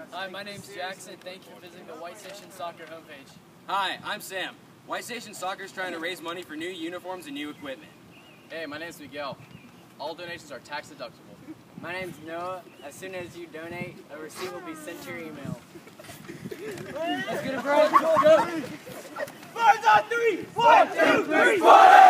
Hi, my name's Jackson. Thank you for visiting the White Station Soccer homepage. Hi, I'm Sam. White Station Soccer is trying to raise money for new uniforms and new equipment. Hey, my name's Miguel. All donations are tax deductible. My name's Noah. As soon as you donate, a receipt will be sent to your email. Let's get a break. Go. Birds on three! 1, 2, 3, 4!